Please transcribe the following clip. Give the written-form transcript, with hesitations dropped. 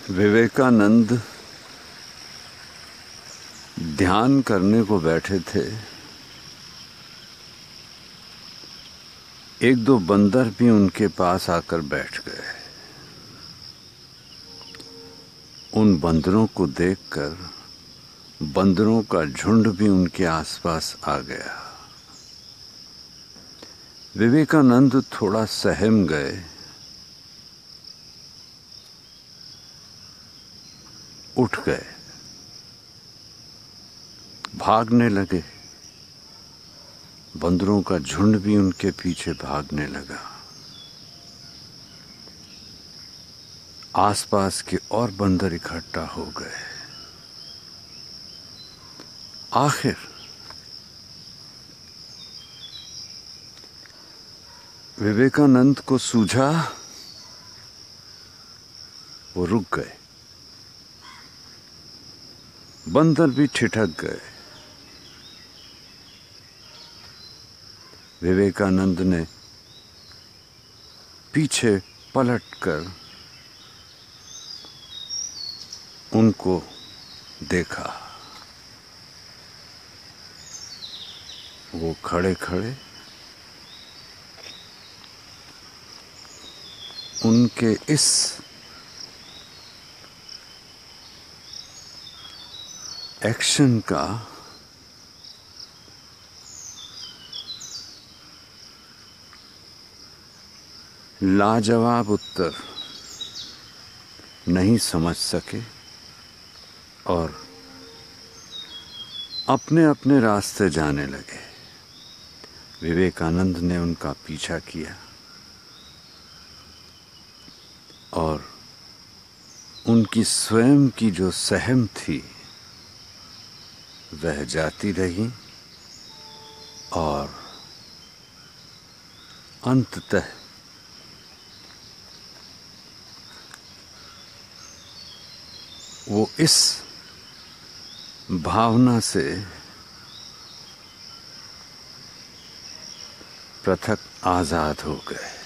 विवेकानंद ध्यान करने को बैठे थे। एक दो बंदर भी उनके पास आकर बैठ गए। उन बंदरों को देखकर बंदरों का झुंड भी उनके आसपास आ गया। विवेकानंद थोड़ा सहम गए। उठ गए, भागने लगे। बंदरों का झुंड भी उनके पीछे भागने लगा। आसपास के और बंदर इकट्ठा हो गए। आखिर विवेकानंद को सूझा, वो रुक गए। बंदर भी ठिठक गए। विवेकानंद ने पीछे पलटकर उनको देखा। वो खड़े खड़े उनके इस एक्शन का लाजवाब उत्तर नहीं समझ सके और अपने अपने रास्ते जाने लगे। विवेकानंद ने उनका पीछा किया और उनकी स्वयं की जो सहम थी वह जाती रही और अंततः वो इस भावना से पृथक आजाद हो गए।